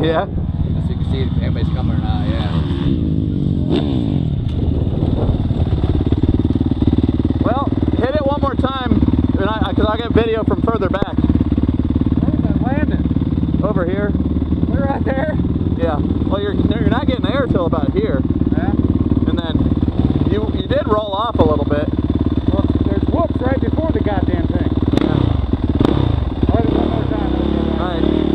Yeah. So you can see if anybody's coming or not. Yeah. Well, hit it one more time, because I get video from further back. Where's that landing? Over here. We're right there? Yeah. Well, you're not getting air till about here. Yeah. And then you did roll off a little bit. Well, there's whoops right before the goddamn thing. Yeah. I'll hit it one more time. All right.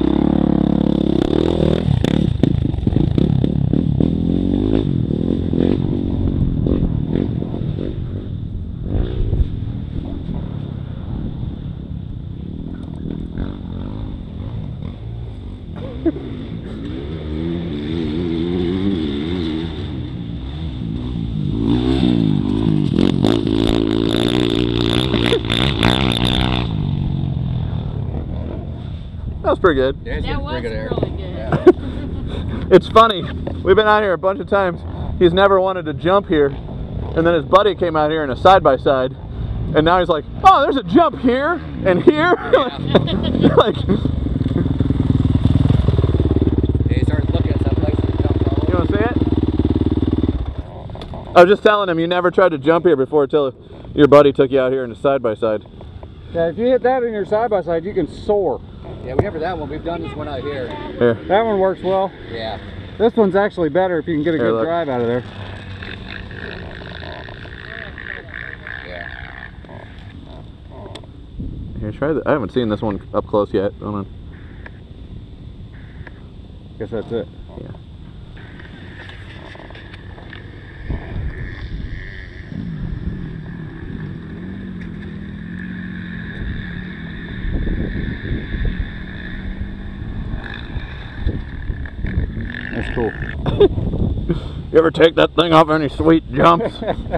That was pretty good. Yeah, That was pretty good air. really good. Yeah. It's funny. We've been out here a bunch of times. He's never wanted to jump here. And then his buddy came out here in a side-by-side. And now he's like, oh, there's a jump here and here. Like, He started looking at some places to jump all you over. want to see it? I was just telling him you never tried to jump here before until your buddy took you out here in a side-by-side. Yeah, if you hit that in your side-by-side, you can soar. Yeah, we never that one. We've done this one out here. Here. That one works well. Yeah. This one's actually better if you can get a Here, good look. drive out of there. Yeah. Here, try that. I haven't seen this one up close yet. Hold on. Guess that's it. Yeah. That's cool. You ever take that thing off any sweet jumps?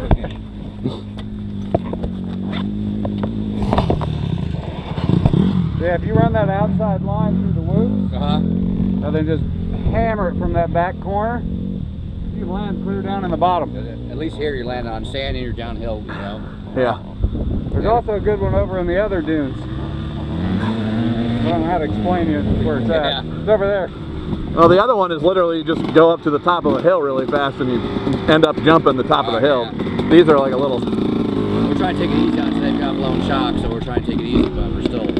Yeah, if you run that outside line through the whoops, Uh-huh. and then just hammer it from that back corner, you land clear down in the bottom. At least here you land on sand and you're downhill, you know. Yeah. There's also a good one over in the other dunes. I don't know how to explain you where it's at. Yeah. It's over there. Well, the other one is literally you just go up to the top of a hill really fast and you end up jumping the top of the hill. Yeah. These are like a little... We're trying to take it easy on today. We've got blown shock, so we're trying to take it easy, but we're still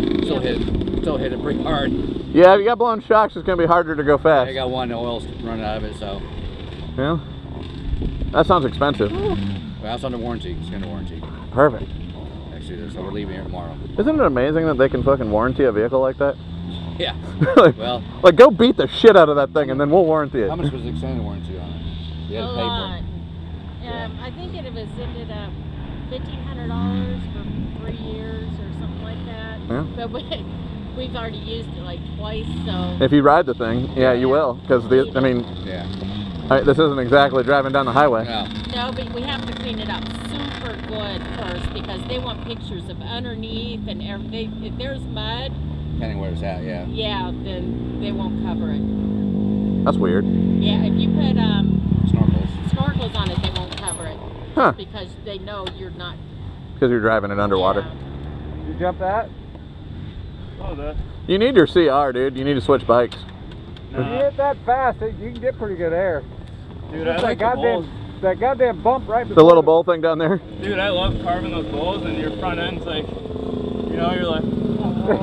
hitting pretty hard. Yeah, if you got blown shocks, it's going to be harder to go fast. I got one, the oil's running out of it, so. Yeah. That sounds expensive. Well, that's under warranty. It's under warranty. Perfect. Actually, so we're leaving here tomorrow. Isn't it amazing that they can fucking warranty a vehicle like that? Yeah. like, Well, like, go beat the shit out of that thing and then we'll warranty it. how much was the extended warranty on it? You had A to pay lot. for it. I think it was ended up $1,500 for 3 years or something like that. Yeah. But we've already used it like twice, so. If you ride the thing, yeah, you will. Because, I mean, Yeah. this isn't exactly driving down the highway. No. No, but we have to clean it up super good first because they want pictures of underneath and everything. If there's mud, Depending where it's at, yeah. yeah, then they won't cover it. That's weird. Yeah, if you put Snorkels. snorkels on it, they won't cover it. Huh. Because they know you're not. Because you're driving it underwater. Yeah. You jump that? Oh, that. You need your CR, dude. You need to switch bikes. If you hit that fast, you can get pretty good air. Dude, I Just like the bowls. that goddamn bump right The before little bowl thing down there. Dude, I love carving those bowls, and your front end's like, you know, you're like, it's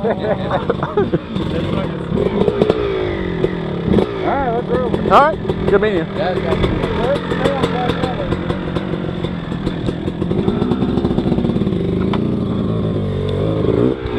fucking sweet. Alright, let's roll. All right. Good meeting you. Yeah, it's got Let's stay on that level.